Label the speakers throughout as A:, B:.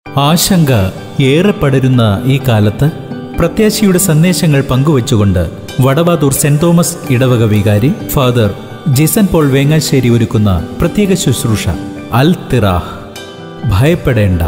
A: ആശങ്ക ഏറെ പടരുന്ന ഈ കാലത്ത് പ്രത്യാശയുടെ സന്ദേശങ്ങൾ പങ്കുവച്ചുകൊണ്ട് വടവാതൂർ സെന്റ് തോമസ് ഇടവക വികാരി ഫാദർ ജിസൻ പോൾ വേങ്ങാശ്ശേരി ഒരുക്കുന്ന പ്രത്യേക ശുശ്രൂഷ അൽ തിറാഹ്. ഭയപ്പെടേണ്ട.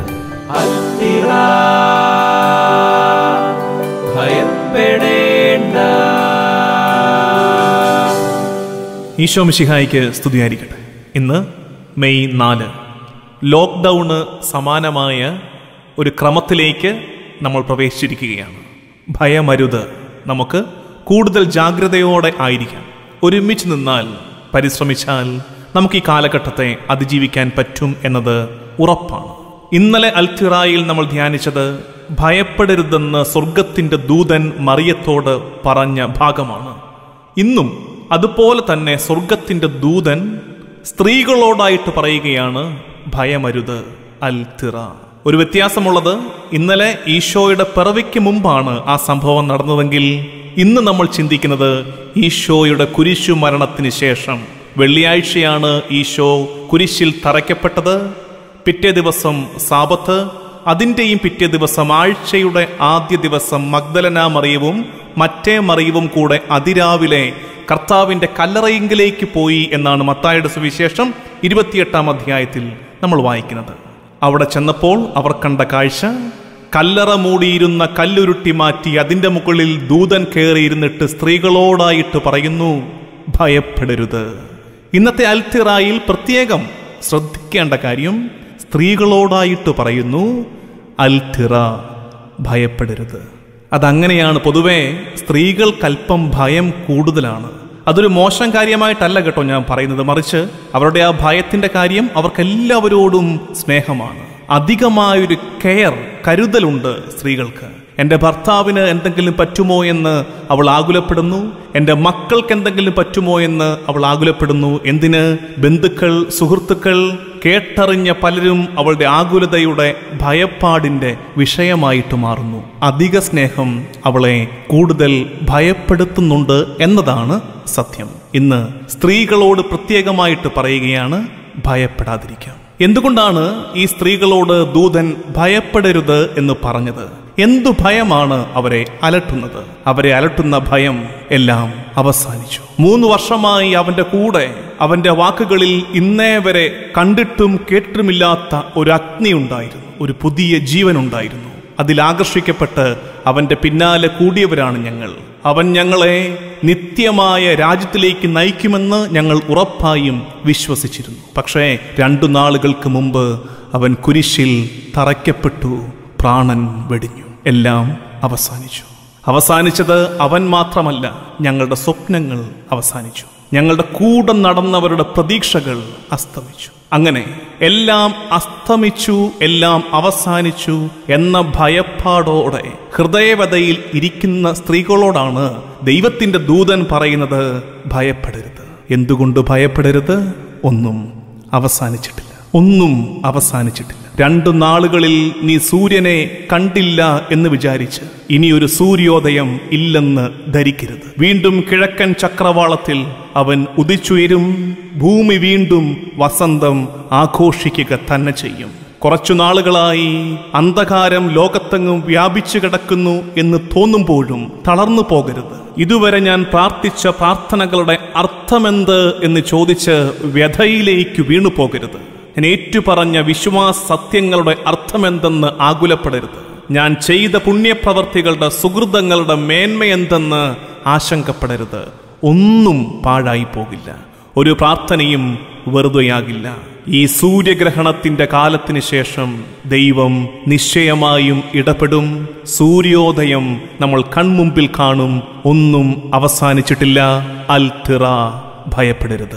B: ഈശോ മിശിഹായിക്ക് സ്തുതിയായിരിക്കട്ടെ. ഇന്ന് മെയ് 4. ലോക്ക്ഡൗണ് സമാനമായ ഒരു ക്രമത്തിലേക്ക് നമ്മൾ പ്രവേശിച്ചിരിക്കുകയാണ്. ഭയമരുത്. നമുക്ക് കൂടുതൽ ജാഗ്രതയോടെ ആയിരിക്കാം. ഒരുമിച്ച് നിന്നാൽ, പരിശ്രമിച്ചാൽ നമുക്ക് ഈ കാലഘട്ടത്തെ അതിജീവിക്കാൻ പറ്റും എന്നത് ഉറപ്പാണ്. ഇന്നലെ അൽത്തിറായിൽ നമ്മൾ ധ്യാനിച്ചത് ഭയപ്പെടരുതെന്ന് സ്വർഗത്തിൻ്റെ ദൂതൻ മറിയത്തോട് പറഞ്ഞ ഭാഗമാണ്. ഇന്നും അതുപോലെ തന്നെ സ്വർഗത്തിൻ്റെ ദൂതൻ സ്ത്രീകളോടായിട്ട് പറയുകയാണ്, ഭയമരുത്, അൽത്തിറ. ഒരു വ്യത്യാസമുള്ളത്, ഇന്നലെ ഈശോയുടെ പിറവിക്ക് മുമ്പാണ് ആ സംഭവം നടന്നതെങ്കിൽ ഇന്ന് നമ്മൾ ചിന്തിക്കുന്നത് ഈശോയുടെ കുരിശു മരണത്തിന് ശേഷം. വെള്ളിയാഴ്ചയാണ് ഈശോ കുരിശിൽ തറയ്ക്കപ്പെട്ടത്. പിറ്റേ ദിവസം സാബത്ത്, അതിൻ്റെയും പിറ്റേ ദിവസം ആഴ്ചയുടെ ആദ്യ ദിവസം മഗ്ദലന മറിയവും മറ്റേ മറിയവും കൂടെ അതിരാവിലെ കർത്താവിൻ്റെ കല്ലറയിങ്കിലേക്ക് പോയി എന്നാണ് മത്തായിയുടെ സുവിശേഷം 28-ാം അധ്യായത്തിൽ നമ്മൾ വായിക്കുന്നത്. അവിടെ ചെന്നപ്പോൾ അവർ കണ്ട കാഴ്ച, കല്ലറ മൂടിയിരുന്ന കല്ലുരുട്ടി മാറ്റി അതിൻ്റെ മുകളിൽ ദൂതൻ കയറിയിരുന്നിട്ട് സ്ത്രീകളോടായിട്ട് പറയുന്നു, ഭയപ്പെടരുത്. ഇന്നത്തെ അൽത്തിറായിൽ പ്രത്യേകം ശ്രദ്ധിക്കേണ്ട കാര്യം, സ്ത്രീകളോടായിട്ട് പറയുന്നു, അൽത്തിറ, ഭയപ്പെടരുത്. അതങ്ങനെയാണ്. പൊതുവെ സ്ത്രീകൾക്കല്പം ഭയം കൂടുതലാണ്. അതൊരു മോശം കാര്യമായിട്ടല്ല കേട്ടോ ഞാൻ പറയുന്നത്, മറിച്ച് അവരുടെ ആ ഭയത്തിൻ്റെ കാര്യം അവർക്കെല്ലാവരോടും സ്നേഹമാണ്. അധികമായൊരു കെയർ, കരുതലുണ്ട് സ്ത്രീകൾക്ക്. എൻ്റെ ഭർത്താവിന് എന്തെങ്കിലും പറ്റുമോ എന്ന് അവൾ ആകുലപ്പെടുന്നു, എൻ്റെ മക്കൾക്ക് എന്തെങ്കിലും പറ്റുമോ എന്ന് അവൾ ആകുലപ്പെടുന്നു. എന്തിന്? ബന്ധുക്കൾ, സുഹൃത്തുക്കൾ, കേട്ടറിഞ്ഞ പലരും അവളുടെ ആകുലതയുടെ, ഭയപ്പാടിൻ്റെ വിഷയമായിട്ട് മാറുന്നു. അധിക സ്നേഹം അവളെ കൂടുതൽ ഭയപ്പെടുത്തുന്നുണ്ട് എന്നതാണ് സത്യം. ഇന്ന് സ്ത്രീകളോട് പ്രത്യേകമായിട്ട് പറയുകയാണ്, ഭയപ്പെടാതിരിക്കാം. എന്തുകൊണ്ടാണ് ഈ സ്ത്രീകളോട് ദൂതൻ ഭയപ്പെടരുത് എന്ന് പറഞ്ഞത്? എന്തു ഭയമാണ് അവരെ അലട്ടുന്നത്? അവരെ അലട്ടുന്ന ഭയം എല്ലാം അവസാനിച്ചു. 3 വർഷമായി അവന്റെ കൂടെ, അവന്റെ വാക്കുകളിൽ ഇന്നേ വരെ കണ്ടിട്ടും കേട്ടിട്ടുമില്ലാത്ത ഒരു അഗ്നി ഉണ്ടായിരുന്നു, ഒരു പുതിയ ജീവൻ ഉണ്ടായിരുന്നു. അതിലാകർഷിക്കപ്പെട്ട് അവന്റെ പിന്നാലെ കൂടിയവരാണ് ഞങ്ങൾ. അവൻ ഞങ്ങളെ നിത്യമായ രാജ്യത്തിലേക്ക് നയിക്കുമെന്ന് ഞങ്ങൾ ഉറപ്പായും വിശ്വസിച്ചിരുന്നു. പക്ഷേ 2 നാളുകൾക്ക് മുമ്പ് അവൻ കുരിശിൽ തറയ്ക്കപ്പെട്ടു, പ്രാണൻ വെടിഞ്ഞു. എല്ലാം അവസാനിച്ചു. അവസാനിച്ചത് അവൻ മാത്രമല്ല, ഞങ്ങളുടെ സ്വപ്നങ്ങൾ അവസാനിച്ചു. ഞങ്ങളുടെ കൂടെ നടന്നവരുടെ പ്രതീക്ഷകൾ അസ്തമിച്ചു. അങ്ങനെ എല്ലാം അസ്തമിച്ചു, എല്ലാം അവസാനിച്ചു എന്ന ഭയപ്പാടോടെ ഹൃദയവ്യതയിൽ ഇരിക്കുന്ന സ്ത്രീകളോടാണ് ദൈവത്തിന്റെ ദൂതൻ പറയുന്നത്, ഭയപ്പെടരുത്. എന്തുകൊണ്ട് ഭയപ്പെടരുത്? ഒന്നും അവസാനിച്ചിട്ടില്ല. ഒന്നും അവസാനിച്ചിട്ടില്ല. 2 നാളുകളിൽ നീ സൂര്യനെ കണ്ടില്ല എന്ന് വിചാരിച്ച് ഇനിയൊരു സൂര്യോദയം ഇല്ലെന്ന് ധരിക്കരുത്. വീണ്ടും കിഴക്കൻ ചക്രവാളത്തിൽ അവൻ ഉദിച്ചുയരും. ഭൂമി വീണ്ടും വസന്തം ആഘോഷിക്കുക തന്നെ ചെയ്യും. കുറച്ചു നാളുകളായി അന്ധകാരം ലോകത്തെങ്ങും വ്യാപിച്ചു കിടക്കുന്നു എന്ന് തോന്നുമ്പോഴും തളർന്നു പോകരുത്. ഇതുവരെ ഞാൻ പ്രാർത്ഥിച്ച പ്രാർത്ഥനകളുടെ അർത്ഥമെന്ത് എന്ന് ചോദിച്ച് വ്യഥയിലേക്ക് വീണു പോകരുത്. ഞാൻ ഏറ്റുപറഞ്ഞ വിശ്വാസ സത്യങ്ങളുടെ അർത്ഥമെന്തെന്ന് ആകുലപ്പെടരുത്. ഞാൻ ചെയ്ത പുണ്യപ്രവർത്തികളുടെ, സുഹൃതങ്ങളുടെ മേന്മയെന്തെന്ന് ആശങ്കപ്പെടരുത്. ഒന്നും പാഴായി പോകില്ല. ഒരു പ്രാർത്ഥനയും വെറുതെയാകില്ല. ഈ സൂര്യഗ്രഹണത്തിന്റെ കാലത്തിന് ശേഷം ദൈവം നിശ്ചയമായും ഇടപെടും. സൂര്യോദയം നമ്മൾ കൺമുമ്പിൽ കാണും. ഒന്നും അവസാനിച്ചിട്ടില്ല. അൽത്തിറ, ഭയപ്പെടരുത്.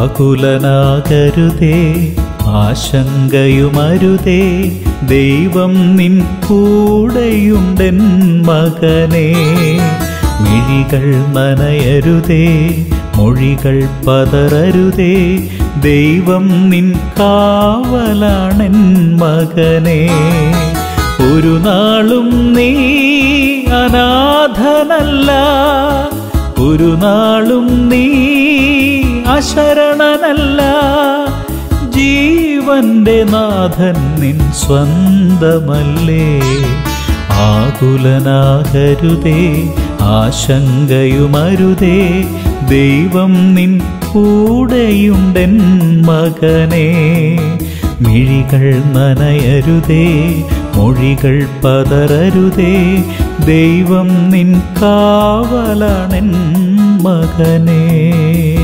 A: ആകുലനാകരുതേ, ആശങ്കയുമരുതേ, ദൈവം നിൻ കൂടെയുണ്ടെൻ മകനേ. മിഴികൾ നനയരുതേ, മൊഴികൾ പതറരുതേ, ദൈവം നിൻ കാവലാണെൻ മകനേ. ഒരു നാളും നീ അനാഥനല്ല, ഒരു നാളും നീ അശരണനല്ല. ജീവ ജീവന്റെ നാഥൻ നിൻ സ്വന്തമല്ലേ. ആകുലനാകരുതേ, ആശങ്കയുമരുതേ, ദൈവം നിൻ കൂടെയുണ്ടെൻ മകനേ. മിഴികൾ നനയരുതേ, മൊഴികൾ പതറരുതേ, ദൈവം നിൻ കാവലാണെൻ മകനേ.